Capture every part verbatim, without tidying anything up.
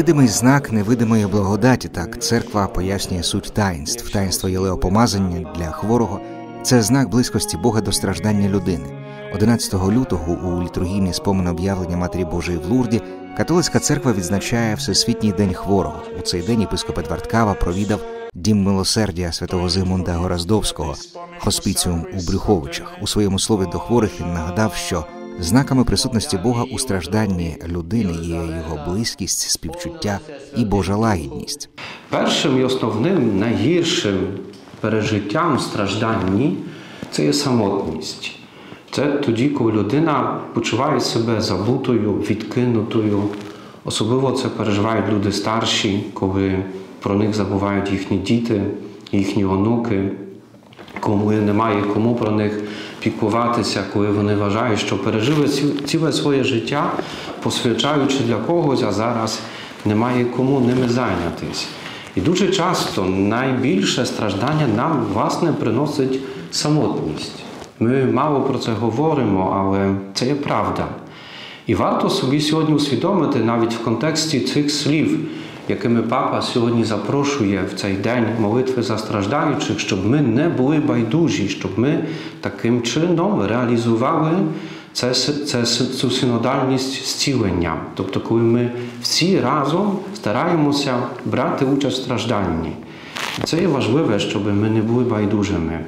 Видимий знак невидимої благодаті, так церква пояснює суть таїнств. Таїнство єлеопомазання для хворого – це знак близькості Бога до страждання людини. одинадцятого лютого у літургійний спомин об'явлення Матері Божої в Лурді католицька церква відзначає Всесвітній день хворого. У цей день єпископ Едвард Кава провідав Дім милосердя святого Зигмунда Гораздовського, хоспіціум у Брюховичах. У своєму слові до хворих він нагадав, що знаками присутності Бога у стражданні людини є його близькість, співчуття і Божа лагідність. Першим і основним, найгіршим пережиттям в стражданні – це є самотність. Це тоді, коли людина почуває себе забутою, відкинутою. Особливо це переживають люди старші, коли про них забувають їхні діти, їхні онуки, коли немає кому про них піклуватися, коли вони вважають, що пережили ціле своє життя, посвячаючи для когось, а зараз немає кому ними зайнятися. І дуже часто найбільше страждання нам, власне, приносить самотність. Ми мало про це говоримо, але це є правда. І варто собі сьогодні усвідомити навіть в контексті цих слів, якими Папа сьогодні запрошує в цей день молитви за страждаючих, щоб ми не були байдужі, щоб ми таким чином реалізували це, це, цю синодальність зцілення. Тобто, коли ми всі разом стараємося брати участь в стражданні. І це є важливе, щоб ми не були байдужими.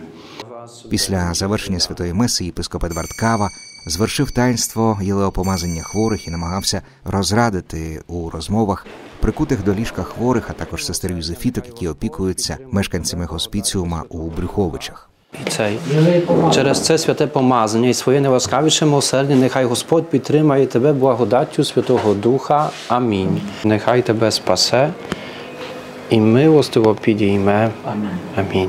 Після завершення святої меси єпископ Едвард Кава звершив таїнство єлеопомазання хворих і намагався розрадити у розмовах прикутих до ліжка хворих, а також сестер Юзефіток, які опікуються мешканцями хоспіціума у Брюховичах. І цей, через це святе помазання і своє неласкавіше милосердя нехай Господь підтримає тебе благодаттю Святого Духа. Амінь. Нехай тебе спасе і милостиво підійме. Амінь.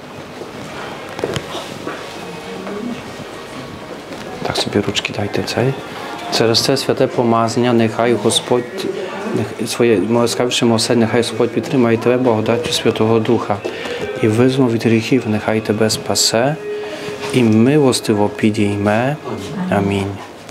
Так собі ручки дайте цей. Через це святе помазання нехай Господь нехай, своє милосердя милосердя, нехай Господь підтримає тебе благодаттю Святого Духа і визволить від гріхів, нехай тебе спасе і милостиво підійме. Амінь.